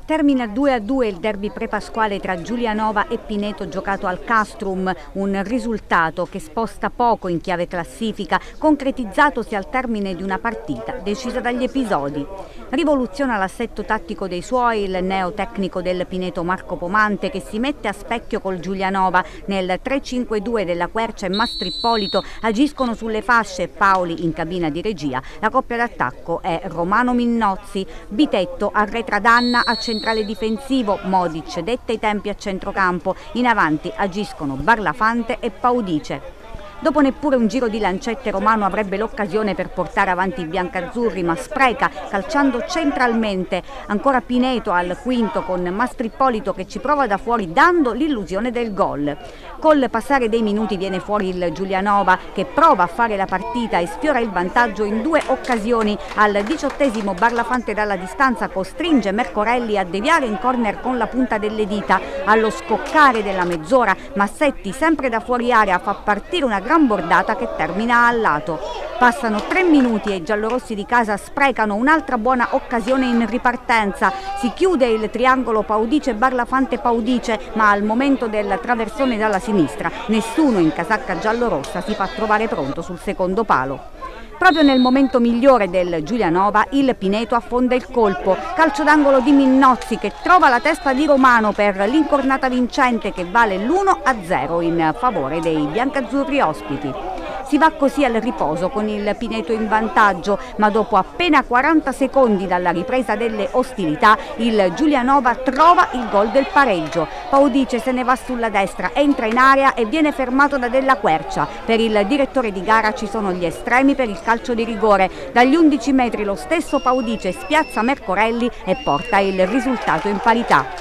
Termina 2-2 il derby prepasquale tra Giulianova e Pineto giocato al Castrum, un risultato che sposta poco in chiave classifica, concretizzatosi al termine di una partita decisa dagli episodi. Rivoluziona l'assetto tattico dei suoi il neotecnico del Pineto Marco Pomante, che si mette a specchio col Giulianova. Nel 3-5-2 della Quercia e Mastro Ippolito agiscono sulle fasce e Paoli in cabina di regia. La coppia d'attacco è Romano Minnozzi, Bitetto arretra Danna a centrale difensivo, Modic detta i tempi a centrocampo, in avanti agiscono Barlafante e Paudice. Dopo neppure un giro di lancette Romano avrebbe l'occasione per portare avanti i biancazzurri, ma spreca calciando centralmente. Ancora Pineto al quinto con Mastro Ippolito che ci prova da fuori dando l'illusione del gol. Col passare dei minuti viene fuori il Giulianova che prova a fare la partita e sfiora il vantaggio in due occasioni. Al 18° Barlafante dalla distanza costringe Mercorelli a deviare in corner con la punta delle dita. Allo scoccare della mezz'ora Massetti, sempre da fuori area, fa partire una gran bordata che termina al lato. Passano 3 minuti e i giallorossi di casa sprecano un'altra buona occasione in ripartenza. Si chiude il triangolo Paudice-Barlafante-Paudice, ma al momento del traversone dalla sinistra nessuno in casacca giallorossa si fa trovare pronto sul secondo palo. Proprio nel momento migliore del Giulianova il Pineto affonda il colpo, calcio d'angolo di Minnozzi che trova la testa di Romano per l'incornata vincente che vale l'1-0 in favore dei biancazzurri ospiti. Si va così al riposo con il Pineto in vantaggio, ma dopo appena 40 secondi dalla ripresa delle ostilità il Giulianova trova il gol del pareggio. Paudice se ne va sulla destra, entra in area e viene fermato da Della Quercia. Per il direttore di gara ci sono gli estremi per il calcio di rigore. Dagli 11 metri lo stesso Paudice spiazza Mercorelli e porta il risultato in parità.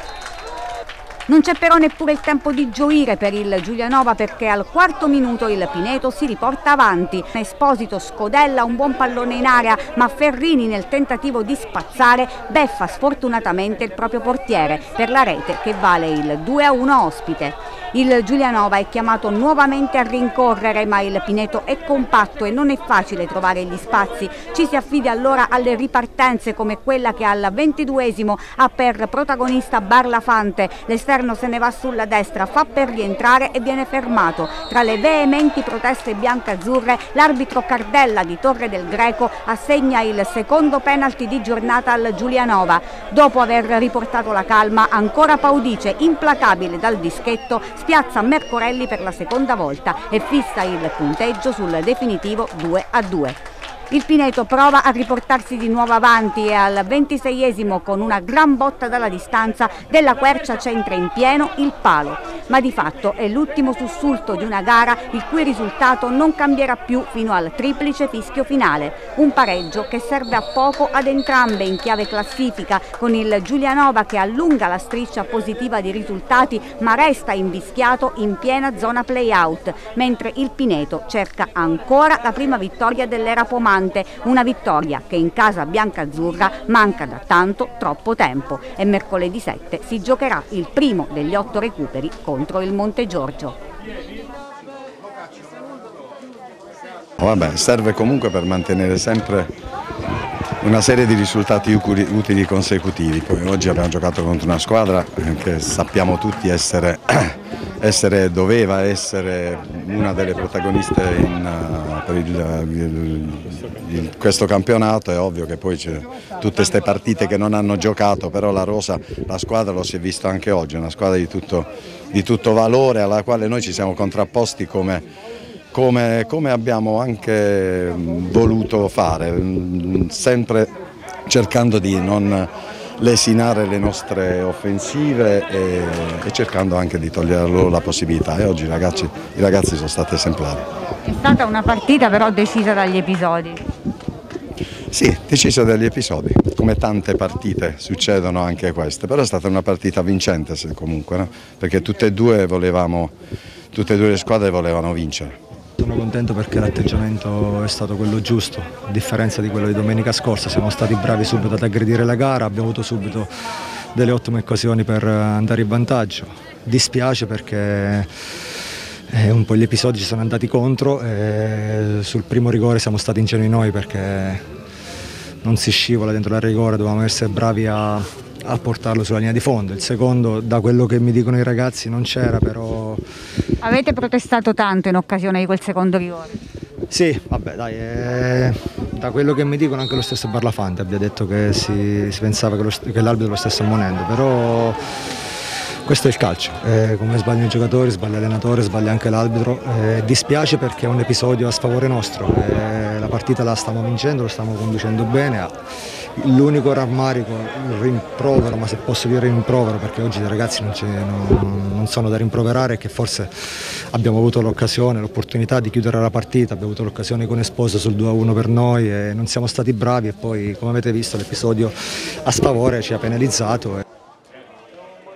Non c'è però neppure il tempo di gioire per il Giulianova, perché al 4° minuto il Pineto si riporta avanti. Esposito scodella un buon pallone in area, ma Ferrini nel tentativo di spazzare beffa sfortunatamente il proprio portiere per la rete che vale il 2-1 ospite. Il Giulianova è chiamato nuovamente a rincorrere, ma il Pineto è compatto e non è facile trovare gli spazi. Ci si affida allora alle ripartenze come quella che al 22° ha per protagonista Barlafante. L'esterno se ne va sulla destra, fa per rientrare e viene fermato. Tra le veementi proteste biancazzurre l'arbitro Cardella di Torre del Greco assegna il secondo penalty di giornata al Giulianova. Dopo aver riportato la calma, ancora Paudice, implacabile dal dischetto, spiazza Mercorelli per la seconda volta e fissa il punteggio sul definitivo 2-2. Il Pineto prova a riportarsi di nuovo avanti e al 26° con una gran botta dalla distanza Della Quercia centra in pieno il palo, ma di fatto è l'ultimo sussulto di una gara il cui risultato non cambierà più fino al triplice fischio finale, un pareggio che serve a poco ad entrambe in chiave classifica, con il Giulianova che allunga la striscia positiva di risultati ma resta invischiato in piena zona play-out, mentre il Pineto cerca ancora la prima vittoria dell'era Pomante. Una vittoria che in casa biancazzurra manca da troppo tempo, e mercoledì 7 si giocherà il primo degli 8 recuperi contro il Montegiorgio. Vabbè, serve comunque per mantenere sempre una serie di risultati utili consecutivi. Poi oggi abbiamo giocato contro una squadra che sappiamo tutti doveva essere una delle protagoniste per questo campionato. È ovvio che poi c'è tutte queste partite che non hanno giocato, però la squadra lo si è visto anche oggi, è una squadra di tutto valore alla quale noi ci siamo contrapposti come abbiamo anche voluto fare, sempre cercando di non lesinare le nostre offensive e cercando anche di togliere loro la possibilità, e oggi i ragazzi sono stati esemplari. È stata una partita però decisa dagli episodi. Sì, decisa dagli episodi, come tante partite succedono anche queste, però è stata una partita vincente comunque, no? Perché tutte e due le squadre volevano vincere. Sono contento perché l'atteggiamento è stato quello giusto, a differenza di quello di domenica scorsa. Siamo stati bravi subito ad aggredire la gara, abbiamo avuto subito delle ottime occasioni per andare in vantaggio. Dispiace perché un po' gli episodi ci sono andati contro e sul primo rigore siamo stati ingenui noi perché non si scivola dentro la rigore, dovevamo essere bravi a a portarlo sulla linea di fondo. Il secondo, da quello che mi dicono i ragazzi, non c'era, però... Avete protestato tanto in occasione di quel secondo rigore? Sì, vabbè dai, da quello che mi dicono anche lo stesso Barlafante abbia detto che si pensava che l'arbitro lo stesse ammonendo, però questo è il calcio, come sbagliano i giocatori, sbaglia l'allenatore, sbaglia anche l'arbitro, dispiace perché è un episodio a sfavore nostro, la partita la stiamo vincendo, lo stiamo conducendo bene. L'unico rammarico, il rimprovero, ma se posso dire rimprovero perché oggi i ragazzi non sono da rimproverare, è che forse abbiamo avuto l'occasione, l'opportunità di chiudere la partita, abbiamo avuto l'occasione con Esposa sul 2-1 per noi e non siamo stati bravi e poi come avete visto l'episodio a sfavore ci ha penalizzato.